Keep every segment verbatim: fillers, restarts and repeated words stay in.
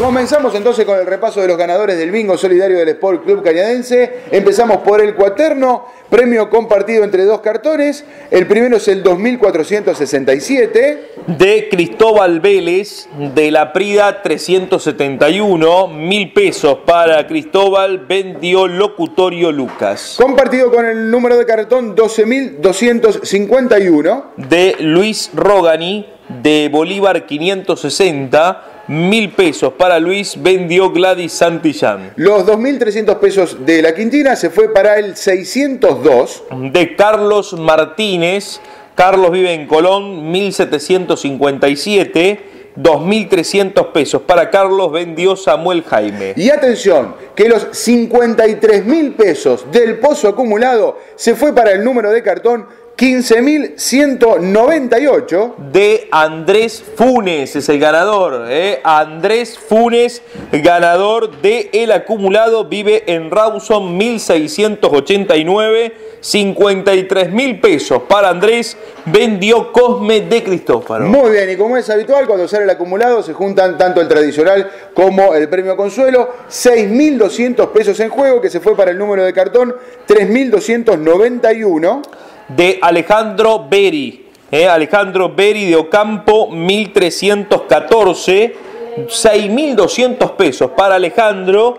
Comenzamos entonces con el repaso de los ganadores del bingo solidario del Sport Club Cañadense. Empezamos por el cuaterno, premio compartido entre dos cartones. El primero es el dos mil cuatrocientos sesenta y siete. De Cristóbal Vélez, de la Prida trescientos setenta y uno, mil pesos para Cristóbal, vendió Locutorio Lucas. Compartido con el número de cartón doce mil doscientos cincuenta y uno. De Luis Rogani, de Bolívar quinientos sesenta, mil pesos para Luis, vendió Gladys Santillán. Los dos mil trescientos pesos de la quintina se fue para el seiscientos dos. De Carlos Martínez, Carlos vive en Colón, mil setecientos cincuenta y siete, dos mil trescientos pesos para Carlos, vendió Samuel Jaime. Y atención, que los cincuenta y tres mil pesos del pozo acumulado se fue para el número de cartón quince mil ciento noventa y ocho. De Andrés Funes, es el ganador. ¿eh? Andrés Funes, ganador de el acumulado, vive en Rawson, mil seiscientos ochenta y nueve, cincuenta y tres mil pesos para Andrés, vendió Cosme de Cristófaro. Muy bien, y como es habitual, cuando sale el acumulado se juntan tanto el tradicional como el premio consuelo. seis mil doscientos pesos en juego, que se fue para el número de cartón tres mil doscientos noventa y uno. De Alejandro Beri, eh, Alejandro Beri de Ocampo, mil trescientos catorce, seis mil doscientos pesos para Alejandro,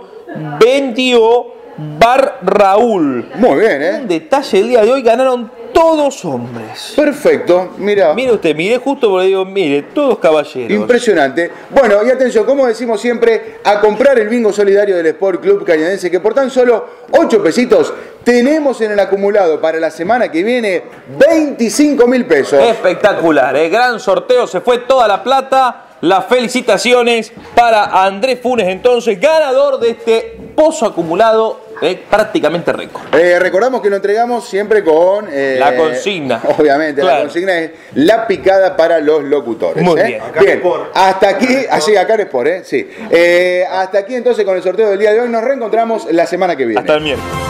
vendió Bar Raúl. Muy bien, ¿eh? Un detalle, el día de hoy ganaron todos hombres. Perfecto, mira. Mire usted, mire justo porque digo, mire, todos caballeros. Impresionante. Bueno, y atención, como decimos siempre, a comprar el bingo solidario del Sport Club Cañadense, que por tan solo ocho pesitos tenemos en el acumulado para la semana que viene veinticinco mil pesos. Espectacular, ¿eh? Gran sorteo, se fue toda la plata. Las felicitaciones para Andrés Funes, entonces, ganador de este pozo acumulado eh, prácticamente récord. Eh, recordamos que lo entregamos siempre con... Eh, la consigna. Obviamente, claro. La consigna es la picada para los locutores. Muy ¿eh? bien. Bien, hasta aquí, así acá en Sport, ¿eh? Sí. Eh, hasta aquí entonces con el sorteo del día de hoy. Nos reencontramos la semana que viene. Hasta el miércoles.